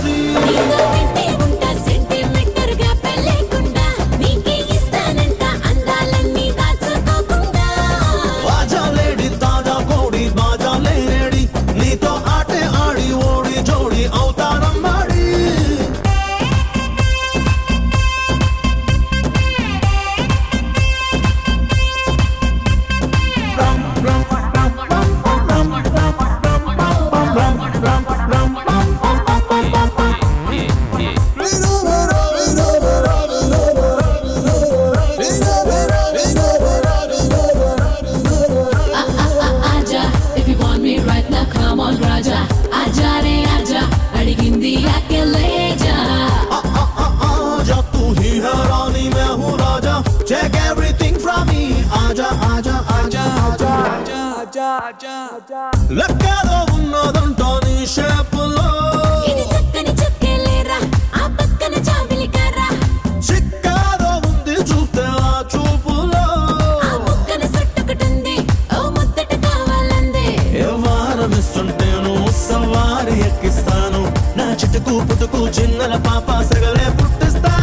చూసి ఆజా లేడి తాజా కోడి బాజా లేడి నీతో ఆటే ఆడి ఓడి జోడి అవుతానమ్మాడి Take everything from me. Aja, aja, aja, aja, aja, aja, aja, aja. లెక్కలో ఉన్నదంటా నీ షేపులో చిక్కాలో ఉంది చూస్తే ఆ చూపులో వారమిస్తుంటేను సవారి ఎక్కిస్తాను నా చిటుకు పుట్టుకు చిన్నల పాప సగలే పుట్టిస్తా